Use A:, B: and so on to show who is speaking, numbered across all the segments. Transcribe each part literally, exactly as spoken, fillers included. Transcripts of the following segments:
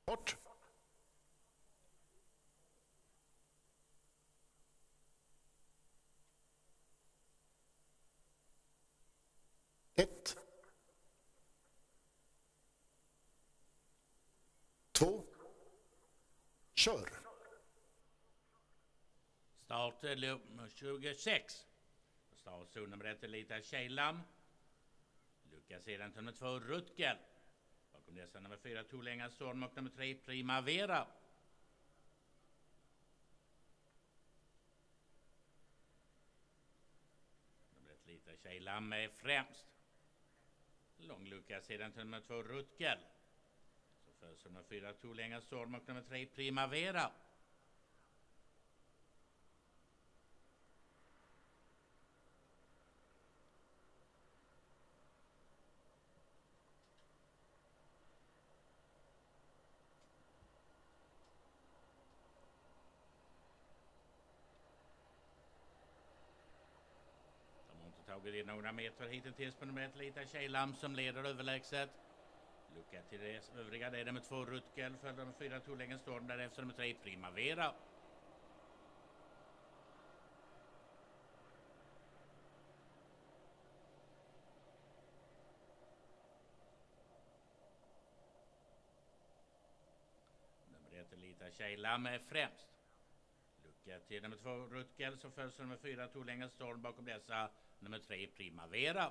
A: Bort. Ett. Två. Kör.
B: Start nummer tjugosex. Startzon nummer ett Elita Tjejlam. Lucka sedan till nummer två Rutger. Bakom dessa nummer fyra Torlänga Storm och nummer tre Primavera. Nummer ett Elita Tjejlam är främst. Lång lucka sedan till nummer två Rutger. Så följs nummer fyra Torlänga Storm och nummer tre Primavera. Tagit in några meter hittills på nummer ett Elita Tjejlam som leder överlägset. Lucka till det övriga, det är nummer två Rutger, följde nummer fyra Torlänga Storm, därefter nummer tre Primavera. Nummer ett Elita Tjejlam är främst. Lucka till nummer två Rutger, så följs nummer fyra Torlänga Storm, bakom dessa nummer tre Primavera.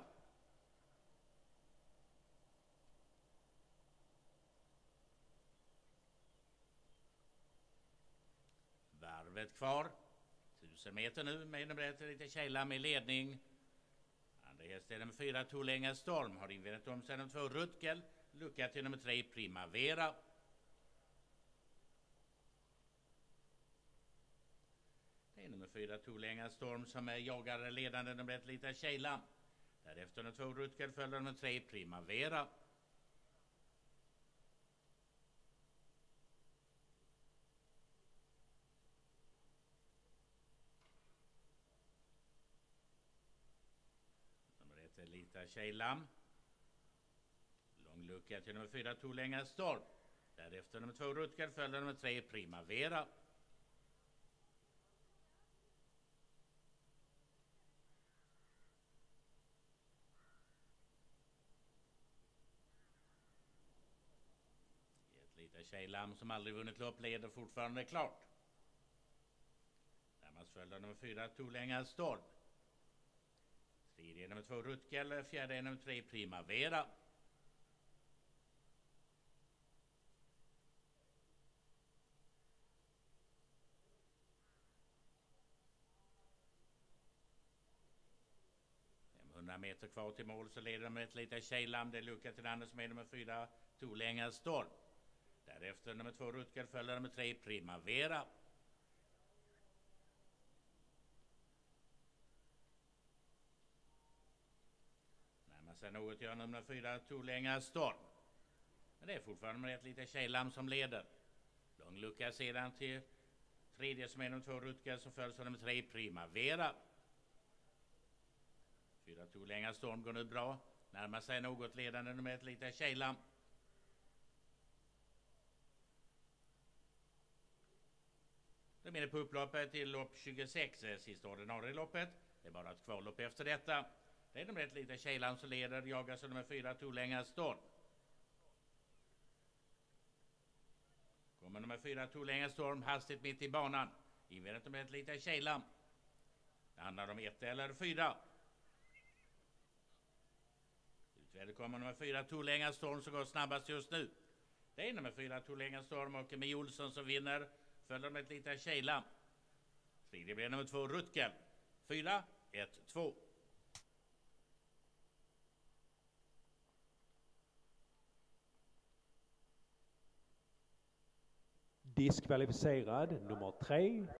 B: Varvet kvar. tusen meter nu med nummer ett Elita Tjejlam i ledning. Andra häst är nummer fyra Torlänga Storm. Har invänt om sig nummer två Rutger. Lucka till nummer tre Primavera. Det är nummer fyra Torlänga Storm som är jagar ledande nummer ett Elita Tjejlam. Därefter nummer två Rutger följer nummer tre Primavera. Nummer ett Elita Tjejlam. Lång lucka till nummer fyra Torlänga Storm. Därefter nummer två Rutger följer nummer tre Primavera. Elita Tjejlam som aldrig vunnit lopp leder fortfarande klart. Närmast följer nummer fyra Torlänga Storm. Tredje är nummer två Rutger, fjärde är nummer tre Primavera. femhundra meter kvar till mål, så leder nummer ett Elita Tjejlam. Det är lucka till andra som är nummer fyra Torlänga Storm. Därefter nummer två Rutger följer nummer tre Primavera. Närmar sig något gör nummer fyra Torlänga Storm. Men det är fortfarande nummer ett Elita Tjejlam som leder. Lång lucka sedan till tredje som är nummer två Rutger, som följs av nummer tre Primavera. Fyra Torlänga Storm går nu bra. Närmar sig något ledande nummer ett Elita Tjejlam. Det blir på upploppet till lopp tjugosex, sista ordinarie loppet. Det är bara ett kvallopp efter detta. Det är nummer ett Elita Tjejlam som leder, jagas av nummer fyra Torlänga Storm. Kommer nummer fyra Torlänga Storm hastigt mitt i banan. Invändigt nummer ett Elita Tjejlam. Det handlar om ett eller fyra. Utväder kommer nummer fyra Torlänga Storm som går snabbast just nu. Det är nummer fyra Torlänga Storm och Mie Olsson som vinner. Följer med ett Elita Tjejlam. Tredje blir nummer två Rutger. Fyra, ett, två.
C: Diskvalificerad nummer tre